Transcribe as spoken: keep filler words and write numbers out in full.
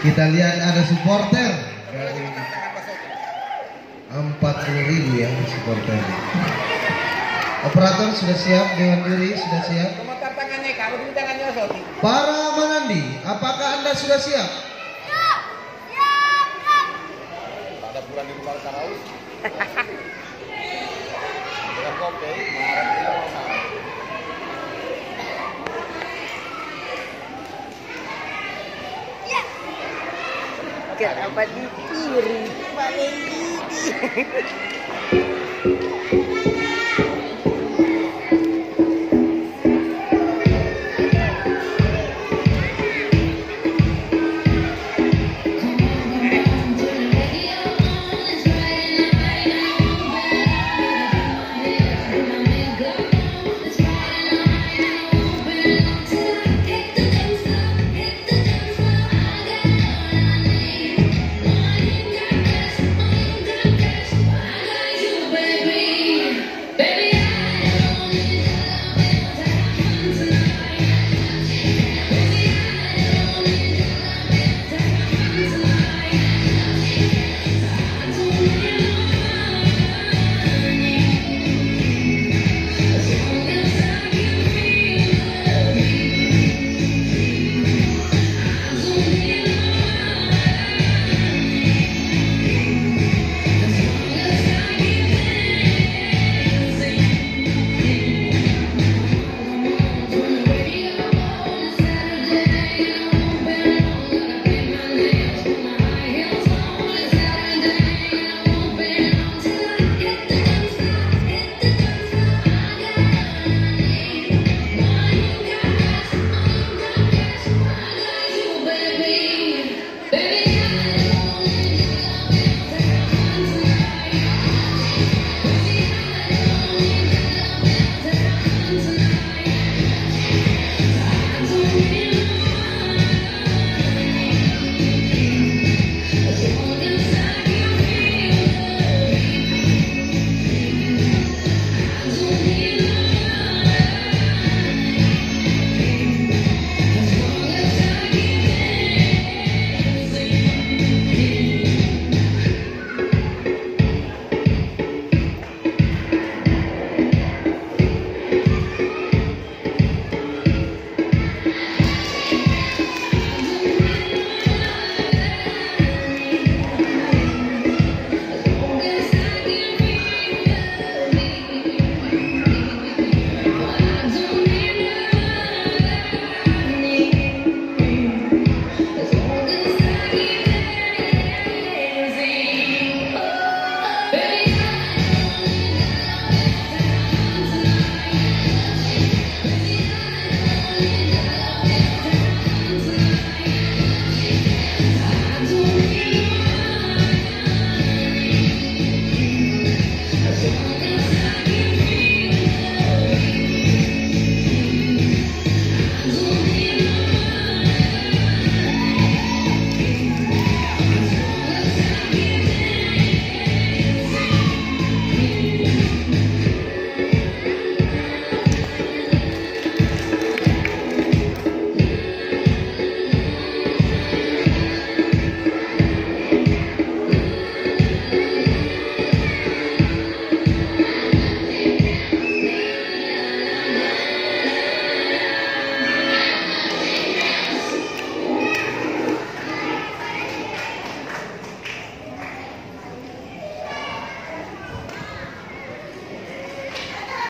Kita lihat ada supporter dari empat puluh ribu ya supporter. Operator sudah siap, Dewan Juri sudah siap. Komentar tangannya kalau di tangannya Sofi. Para menandi, apakah Anda sudah siap? Siap. Siap. Ada bulan di rumah Karaus. Dengan kopi, marah kita mau sama. Ya. Kenapa di kiri? Paling gini.